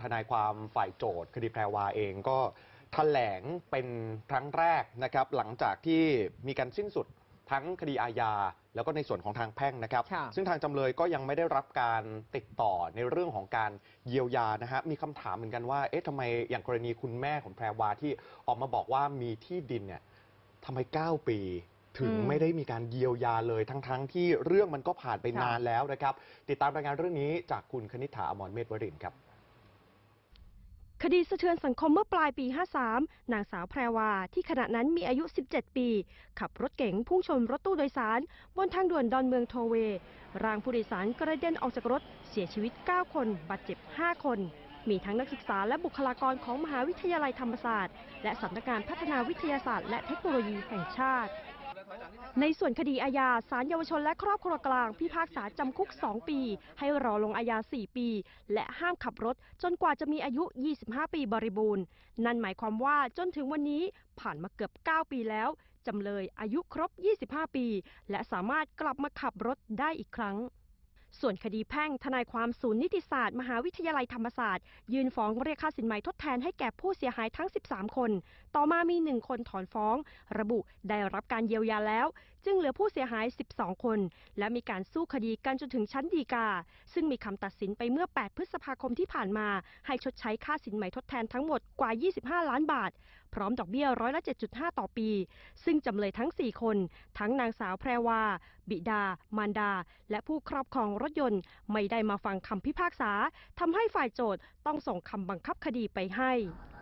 ทนายความฝ่ายโจทย์คดีแพรวาเองก็แถลงเป็นครั้งแรกนะครับหลังจากที่มีการสิ้นสุดทั้งคดีอาญาแล้วก็ในส่วนของทางแพ่งนะครับซึ่งทางจำเลยก็ยังไม่ได้รับการติดต่อในเรื่องของการเยียวยานะฮะมีคำถามเหมือนกันว่าเอ๊ะทำไมอย่างกรณีคุณแม่ของแพรวาที่ออกมาบอกว่ามีที่ดินเนี่ยทำไม9 ปีถึงไม่ได้มีการเยียวยาเลยทั้งที่เรื่องมันก็ผ่านไปนานแล้วนะครับติดตามรายงานเรื่องนี้จากคุณคณิษฐา อมรเมธวรินทร์ครับคดีสะเทือนสังคมเมื่อปลายปี 53 นางสาวแพรวาที่ขณะนั้นมีอายุ 17 ปี ขับรถเก๋งพุ่งชนรถตู้โดยสารบนทางด่วนดอนเมืองโทเวร่างผู้โดยสารกระเด็นออกจากรถเสียชีวิต 9 คนบาดเจ็บ 5 คน มีทั้งนักศึกษาและบุคลากรของมหาวิทยาลัยธรรมศาสตร์และสำนักงานพัฒนาวิทยาศาสตร์และเทคโนโลยีแห่งชาติในส่วนคดีอาญาศาลเยาวชนและครอบครัวกลางพิพากษาจำคุก 2 ปีให้รอลงอาญา 4 ปีและห้ามขับรถจนกว่าจะมีอายุ 25 ปีบริบูรณ์นั่นหมายความว่าจนถึงวันนี้ผ่านมาเกือบ 9 ปีแล้วจำเลยอายุครบ 25 ปีและสามารถกลับมาขับรถได้อีกครั้งส่วนคดีแพ่งทนายความศูนย์นิติศาสตร์มหาวิทยาลัยธรรมศาสตร์ยื่นฟ้องเรียกค่าสินไหมทดแทนให้แก่ผู้เสียหายทั้ง 13 คนต่อมามี 1 คนถอนฟ้องระบุได้รับการเยียวยาแล้วจึงเหลือผู้เสียหาย 12 คนและมีการสู้คดีกันจนถึงชั้นฎีกาซึ่งมีคำตัดสินไปเมื่อ 8 พฤษภาคมที่ผ่านมาให้ชดใช้ค่าสินไหมทดแทนทั้งหมดกว่า 25 ล้านบาทพร้อมดอกเบี้ยร้อยละ 7.5 ต่อปีซึ่งจำเลยทั้ง 4 คนทั้งนางสาวแพรวาบิดามารดาและผู้ครอบครองรถยนต์ไม่ได้มาฟังคำพิพากษาทำให้ฝ่ายโจทก์ต้องส่งคำบังคับคดีไปให้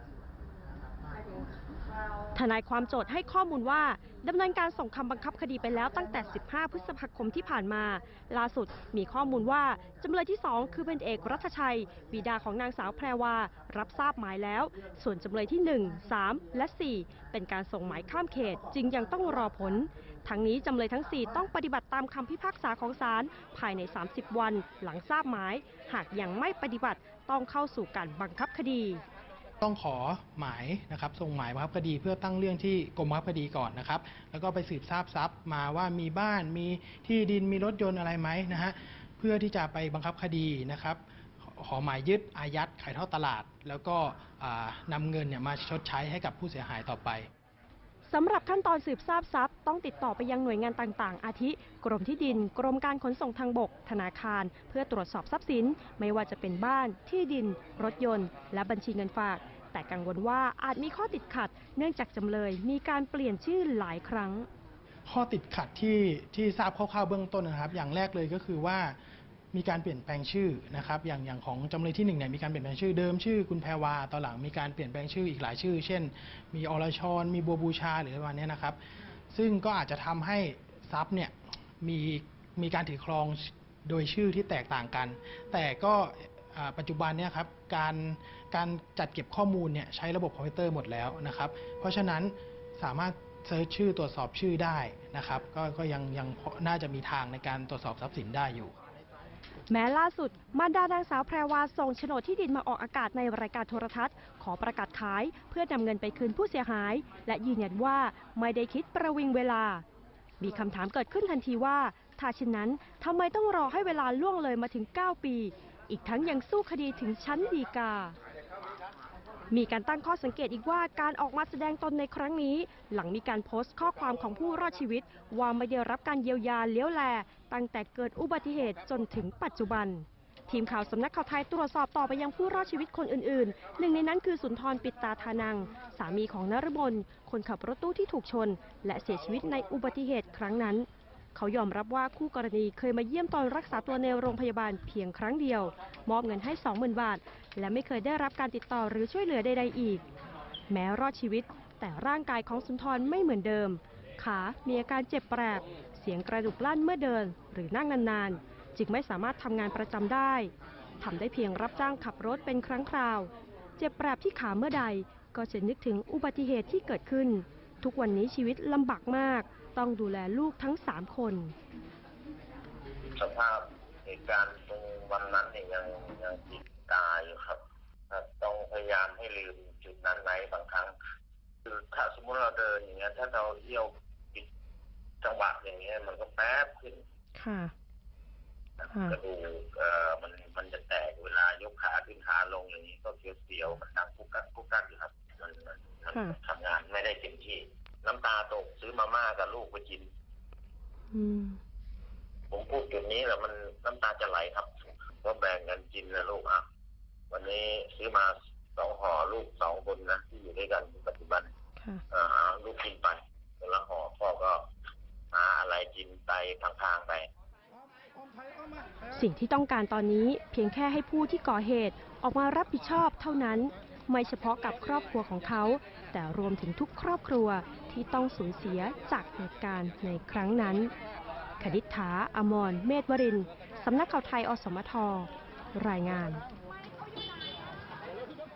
ทนายความโจทก์ให้ข้อมูลว่าดำเนินการส่งคำบังคับคดีไปแล้วตั้งแต่ 15 พฤษภาคมที่ผ่านมาล่าสุดมีข้อมูลว่าจำเลยที่ 2 คือพันเอกรัฐชัยบิดาของนางสาวแพรวารับทราบหมายแล้วส่วนจำเลยที่ 1, 3 และ 4 เป็นการส่งหมายข้ามเขตจึงยังต้องรอผลทั้งนี้จำเลยทั้ง 4 ต้องปฏิบัติตามคำพิพากษาของศาลภายใน 30 วันหลังทราบหมายหากยังไม่ปฏิบัติต้องเข้าสู่การบังคับคดีต้องขอหมายนะครับส่งหมายบังคับคดีเพื่อตั้งเรื่องที่กรมบังคับคดีก่อนนะครับแล้วก็ไปสืบทราบทรัพย์มาว่ามีบ้านมีที่ดินมีรถยนต์อะไรไหมนะฮะเพื่อที่จะไปบังคับคดีนะครับขอหมายยึดอายัดขายทอดตลาดแล้วก็นำเงินเนี่ยมาชดใช้ให้กับผู้เสียหายต่อไปสำหรับขั้นตอนสืบทราบทรัพย์ต้องติดต่อไปยังหน่วยงานต่างๆอาทิกรมที่ดินกรมการขนส่งทางบกธนาคารเพื่อตรวจสอบทรัพย์สินไม่ว่าจะเป็นบ้านที่ดินรถยนต์และบัญชีเงินฝากแต่กังวลว่าอาจมีข้อติดขัดเนื่องจากจำเลยมีการเปลี่ยนชื่อหลายครั้งข้อติดขัดที่ทราบคร่าวๆเบื้องต้นนะครับอย่างแรกเลยก็คือว่ามีการเปลี่ยนแปลงชื่อนะครับอย่างของจำเลยที่1เนี่ยมีการเปลี่ยนแปลงชื่อเดิมชื่อคุณแพรวาตอนหลังมีการเปลี่ยนแปลงชื่ออีกหลายชื่อเช่นมีอรชรมีบัวบูชาหรือประมาณนี้นะครับซึ่งก็อาจจะทำให้ทรัพย์เนี่ยมีการถือครองโดยชื่อที่แตกต่างกันแต่ก็ปัจจุบันเนี่ยครับการจัดเก็บข้อมูลเนี่ยใช้ระบบคอมพิวเตอร์หมดแล้วนะครับเพราะฉะนั้นสามารถเซิร์ชชื่อตรวจสอบชื่อได้นะครับก็ยังน่าจะมีทางในการตรวจสอบทรัพย์สินได้อยู่แม้ล่าสุดมารดานางสาวแพรวาส่งโฉนดที่ดินมาออกอากาศในรายการโทรทัศน์ขอประกาศขายเพื่อนำเงินไปคืนผู้เสียหายและยืนยันว่าไม่ได้คิดประวิงเวลามีคำถามเกิดขึ้นทันทีว่าถ้าเช่นนั้นทำไมต้องรอให้เวลาล่วงเลยมาถึง 9 ปีอีกทั้งยังสู้คดีถึงชั้นฎีกามีการตั้งข้อสังเกตอีกว่าการออกมาแสดงตนในครั้งนี้หลังมีการโพสต์ข้อความของผู้รอดชีวิตว่าไม่ได้รับการเยียวยาเลี้ยวแลตั้งแต่เกิดอุบัติเหตุจนถึงปัจจุบันทีมข่าวสำนักข่าวไทยตรวจสอบต่อไปยังผู้รอดชีวิตคนอื่นๆหนึ่งในนั้นคือสุนทรปิตตาธานังสามีของนฤมลคนขับรถตู้ที่ถูกชนและเสียชีวิตในอุบัติเหตุครั้งนั้นเขายอมรับว่าคู่กรณีเคยมาเยี่ยมตอนรักษาตัวในโรงพยาบาลเพียงครั้งเดียวมอบเงินให้ 20,000 บาทและไม่เคยได้รับการติดต่อหรือช่วยเหลือใดๆอีกแม้รอดชีวิตแต่ร่างกายของสุนทรไม่เหมือนเดิมขามีอาการเจ็บแปรบเสียงกระดูกลั่นเมื่อเดินหรือนั่งนานๆจึงไม่สามารถทำงานประจำได้ทำได้เพียงรับจ้างขับรถเป็นครั้งคราวเจ็บแปรบที่ขาเมื่อใดก็จะนึกถึงอุบัติเหตุที่เกิดขึ้นทุกวันนี้ชีวิตลำบากมากต้องดูแลลูกทั้ง3 คนสภาพเหตุการณ์ตรงวันนั้นเนี่ยยังติดตาอยู่ครับต้องพยายามให้ลืมจุดนั้นไว้บางครั้งคือถ้าสมมติเราเดินอย่างเงี้ยถ้าเราเอี้ยวผิดจังหวะอย่างเงี้ยมันก็แป๊บขึ้นค่ะกระดูกมันจะแตกเวลายกขาขึ้นขาลงอย่างนี้ก็ทำงานไม่ได้เต็มที่ น้ำตาตกซื้อมาม่ากับลูกไปกินผมพูดจุดนี้แล้วมันน้ำตาจะไหลครับก็แบ่งกันกินนะลูกวันนี้ซื้อมา2 ห่อลูก2 คนนะที่อยู่ด้วยกันปัจจุบันลูกกินไปคนละห่อพ่อก็หาอะไรกินไปทางๆไปสิ่งที่ต้องการตอนนี้เพียงแค่ให้ผู้ที่ก่อเหตุออกมารับผิดชอบเท่านั้นไม่เฉพาะกับครอบครัวของเขาแต่รวมถึงทุกครอบครัวที่ต้องสูญเสียจากเหตุการณ์ในครั้งนั้นคณิษฐา อมร เมธวรินทร์สำนักข่าวไทย อสมท รายงาน